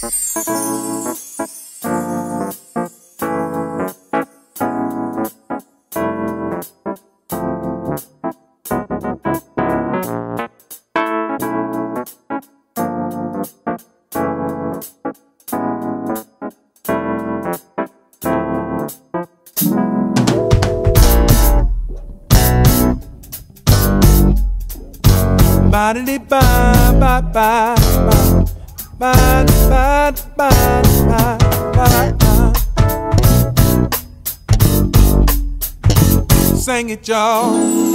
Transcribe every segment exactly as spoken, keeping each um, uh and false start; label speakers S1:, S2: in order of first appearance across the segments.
S1: Sing it, y'all.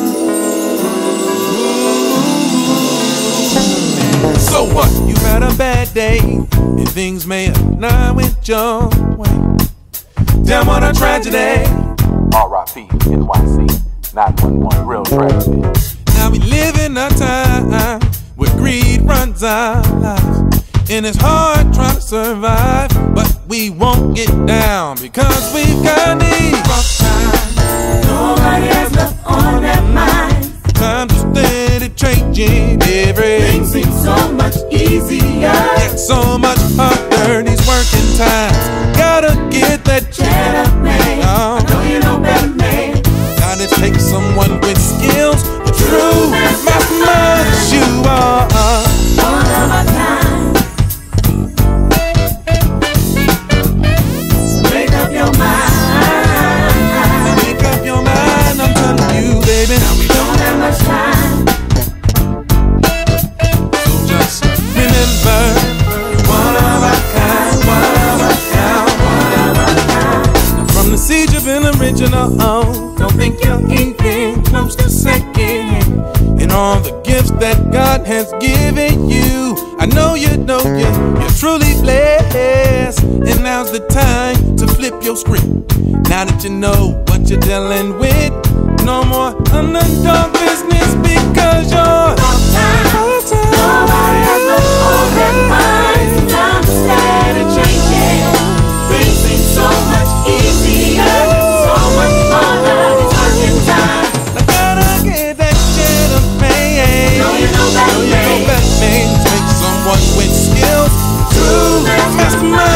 S1: So what? You had a bad day and things may have not went your way. Damn, what a tragedy.
S2: R I P N Y C nine one one, real tragedy.
S1: Now we live in a time where greed runs our lives, and it's hard trying to survive, but we won't get down because we've got these rough times.
S3: Nobody has left on their minds.
S1: Times are steady changing. Everything
S3: seems so much easier,
S1: yet so much harder. These working times, gotta get that
S3: cheddar man.
S1: Oh.
S3: I know you know better, man.
S1: Gotta take someone with skills, the true masterminds you are.
S3: One of a kind. So make up your mind.
S1: Make up your mind, I'm telling you, baby.
S3: Now we don't have much time.
S1: So just remember, one of a kind, one of a kind, one of a kind. Now from the seed you've been original, oh, don't think you're even close to second. And all the gifts that God has given you, I know you know you, you're truly blessed. And now's the time to flip your script. Now that you know what you're dealing with, no more underdog business because you're
S3: Long time. Nobody has left on their minds. Time to steady changing. Things seem so much easier, so much harder. It's working time.
S1: I gotta get that cheddar man.
S3: Know you know that,
S1: Know you know
S3: man.
S1: that man. Take someone with skills, true mastermind.